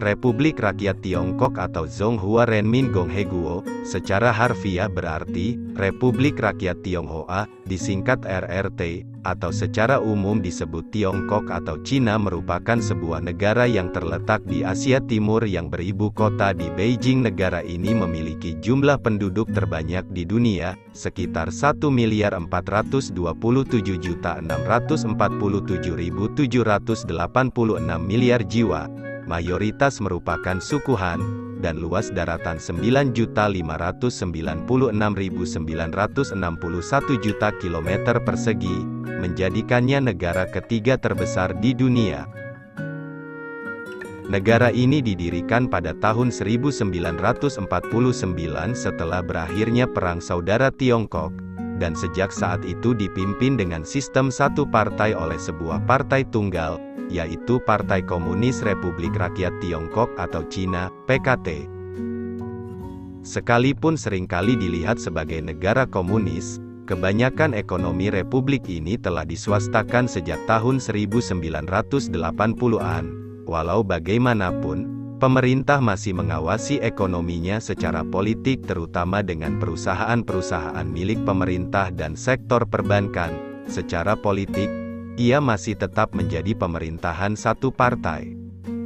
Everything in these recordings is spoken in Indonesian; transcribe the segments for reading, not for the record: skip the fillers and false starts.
Republik Rakyat Tiongkok atau Zonghua Renmin Gongheguo, secara harfiah berarti, Republik Rakyat Tionghoa, disingkat RRT, atau secara umum disebut Tiongkok atau Cina merupakan sebuah negara yang terletak di Asia Timur yang beribu kota di Beijing. Negara ini memiliki jumlah penduduk terbanyak di dunia, sekitar 1.427.647.786 miliar jiwa. Mayoritas merupakan suku Han, dan luas daratan 9.596.961 juta kilometer persegi, menjadikannya negara ketiga terbesar di dunia. Negara ini didirikan pada tahun 1949 setelah berakhirnya Perang Saudara Tiongkok, dan sejak saat itu dipimpin dengan sistem satu partai oleh sebuah partai tunggal, yaitu Partai Komunis Republik Rakyat Tiongkok atau Cina, PKT. Sekalipun seringkali dilihat sebagai negara komunis, kebanyakan ekonomi republik ini telah diswastakan sejak tahun 1980-an. Walau bagaimanapun, pemerintah masih mengawasi ekonominya secara politik terutama dengan perusahaan-perusahaan milik pemerintah dan sektor perbankan. Secara politik, ia masih tetap menjadi pemerintahan satu partai.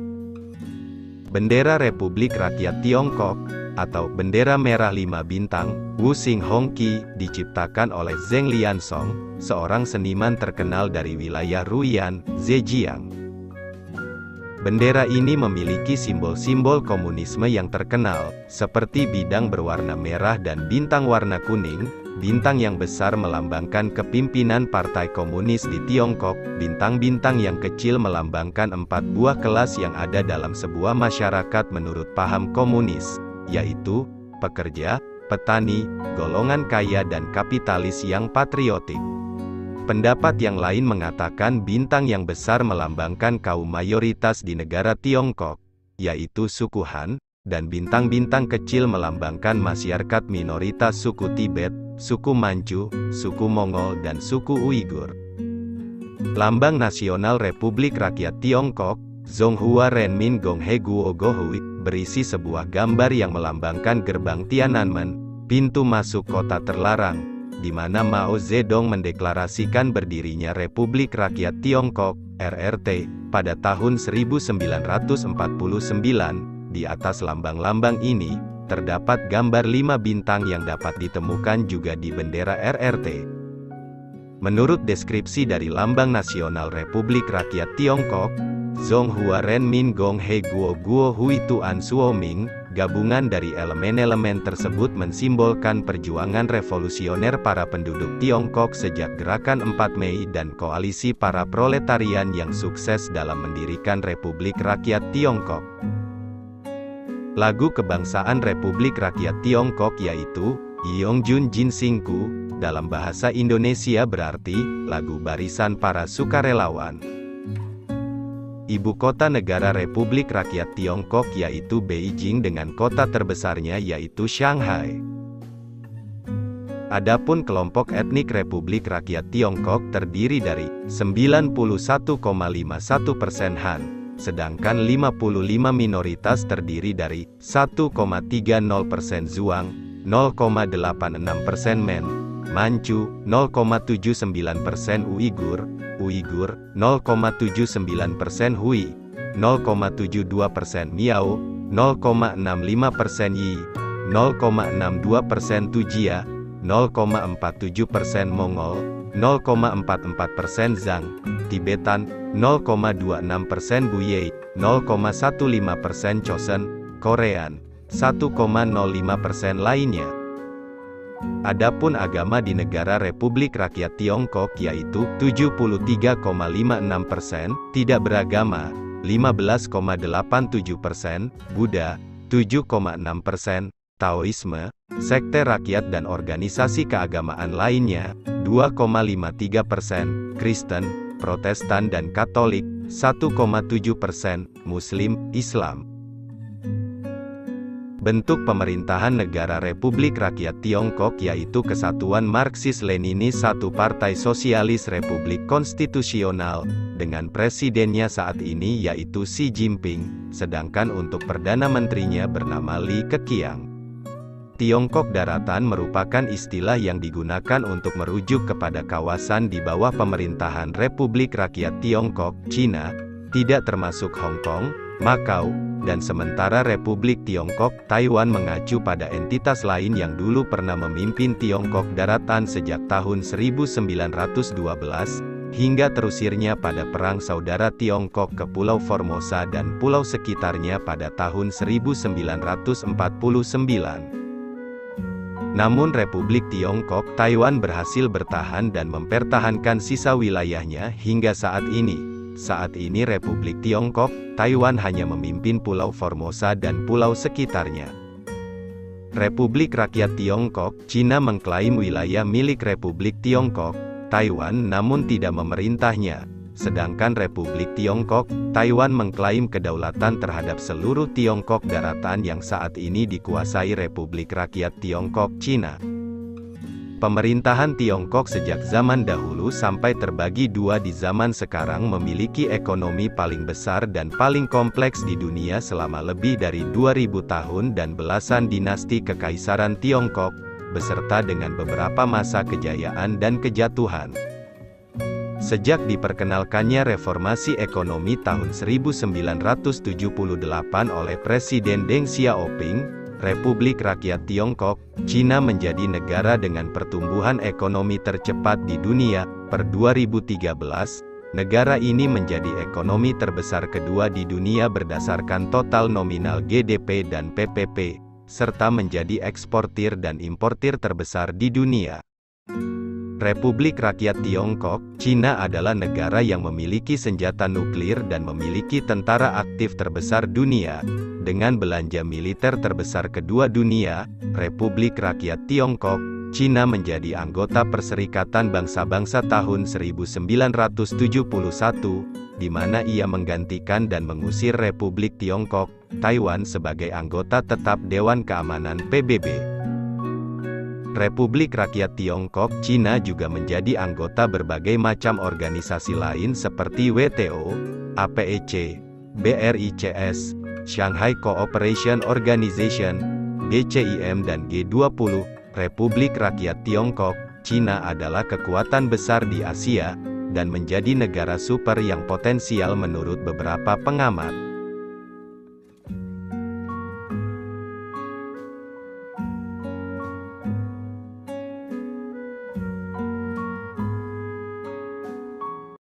Bendera Republik Rakyat Tiongkok, atau bendera merah 5 bintang, Wuxing Hongqi, diciptakan oleh Zheng Liansong, seorang seniman terkenal dari wilayah Ruyan, Zhejiang. Bendera ini memiliki simbol-simbol komunisme yang terkenal, seperti bidang berwarna merah dan bintang warna kuning. Bintang yang besar melambangkan kepimpinan Partai Komunis di Tiongkok, bintang-bintang yang kecil melambangkan 4 buah kelas yang ada dalam sebuah masyarakat menurut paham komunis, yaitu, pekerja, petani, golongan kaya dan kapitalis yang patriotik. Pendapat yang lain mengatakan bintang yang besar melambangkan kaum mayoritas di negara Tiongkok, yaitu suku Han, dan bintang-bintang kecil melambangkan masyarakat minoritas suku Tibet, suku Manchu, suku Mongol dan suku Uighur. Lambang nasional Republik Rakyat Tiongkok, Zonghua Renmin Gongheguo Gohui, berisi sebuah gambar yang melambangkan gerbang Tiananmen, pintu masuk kota terlarang, di mana Mao Zedong mendeklarasikan berdirinya Republik Rakyat Tiongkok, RRT, pada tahun 1949. Di atas lambang-lambang ini, terdapat gambar 5 bintang yang dapat ditemukan juga di bendera RRT. Menurut deskripsi dari Lambang Nasional Republik Rakyat Tiongkok, Zonghua Renmin Gongheguo Guo Hui Tuan Suoming, gabungan dari elemen-elemen tersebut mensimbolkan perjuangan revolusioner para penduduk Tiongkok sejak Gerakan 4 Mei dan koalisi para proletarian yang sukses dalam mendirikan Republik Rakyat Tiongkok. Lagu kebangsaan Republik Rakyat Tiongkok yaitu Yongjun Jinsingku, dalam bahasa Indonesia berarti lagu barisan para sukarelawan. Ibu kota negara Republik Rakyat Tiongkok yaitu Beijing dengan kota terbesarnya yaitu Shanghai. Adapun kelompok etnik Republik Rakyat Tiongkok terdiri dari 91,51% Han, sedangkan 55 minoritas terdiri dari 1,30% Zhuang, 0,86% Men, Manchu, 0,79% Uighur, 0,79% Hui, 0,72% Miao, 0,65% Yi, 0,62% Tujia, 0,47% Mongol, 0,44% Zhang, Tibetan, 0,26% Buyei, 0,15% Chosen, Korean, 1,05% lainnya. Adapun agama di negara Republik Rakyat Tiongkok yaitu 73,56%, tidak beragama, 15,87%, Buddha, 7,6%, Taoisme, sekte rakyat dan organisasi keagamaan lainnya, 2,53%, Kristen, Protestan dan Katolik, 1,7%, Muslim, Islam. bentuk pemerintahan negara Republik Rakyat Tiongkok yaitu Kesatuan Marxis-Leninis Satu Partai Sosialis Republik Konstitusional, dengan presidennya saat ini yaitu Xi Jinping, sedangkan untuk Perdana Menterinya bernama Li Keqiang. Tiongkok Daratan merupakan istilah yang digunakan untuk merujuk kepada kawasan di bawah pemerintahan Republik Rakyat Tiongkok, Cina, tidak termasuk Hong Kong, Makau, dan sementara Republik Tiongkok, Taiwan mengacu pada entitas lain yang dulu pernah memimpin Tiongkok Daratan sejak tahun 1912, hingga terusirnya pada Perang Saudara Tiongkok ke Pulau Formosa dan pulau sekitarnya pada tahun 1949. Namun Republik Tiongkok, Taiwan berhasil bertahan dan mempertahankan sisa wilayahnya hingga saat ini. Saat ini Republik Tiongkok, Taiwan hanya memimpin Pulau Formosa dan pulau sekitarnya. Republik Rakyat Tiongkok, Cina mengklaim wilayah milik Republik Tiongkok, Taiwan namun tidak memerintahnya. Sedangkan Republik Tiongkok, Taiwan mengklaim kedaulatan terhadap seluruh Tiongkok Daratan yang saat ini dikuasai Republik Rakyat Tiongkok, Cina. Pemerintahan Tiongkok sejak zaman dahulu sampai terbagi dua di zaman sekarang memiliki ekonomi paling besar dan paling kompleks di dunia selama lebih dari 2000 tahun dan belasan dinasti kekaisaran Tiongkok, beserta dengan beberapa masa kejayaan dan kejatuhan. Sejak diperkenalkannya reformasi ekonomi tahun 1978 oleh Presiden Deng Xiaoping, Republik Rakyat Tiongkok, Cina menjadi negara dengan pertumbuhan ekonomi tercepat di dunia. Per 2013, negara ini menjadi ekonomi terbesar kedua di dunia berdasarkan total nominal GDP dan PPP, serta menjadi eksportir dan importir terbesar di dunia. Republik Rakyat Tiongkok, Cina adalah negara yang memiliki senjata nuklir dan memiliki tentara aktif terbesar dunia. Dengan belanja militer terbesar kedua dunia, Republik Rakyat Tiongkok, Cina menjadi anggota Perserikatan Bangsa-Bangsa tahun 1971, di mana ia menggantikan dan mengusir Republik Tiongkok, Taiwan sebagai anggota tetap Dewan Keamanan PBB. Republik Rakyat Tiongkok, Cina juga menjadi anggota berbagai macam organisasi lain seperti WTO, APEC, BRICS, Shanghai Cooperation Organization, BCIM dan G20. Republik Rakyat Tiongkok, Cina adalah kekuatan besar di Asia, dan menjadi negara super yang potensial menurut beberapa pengamat.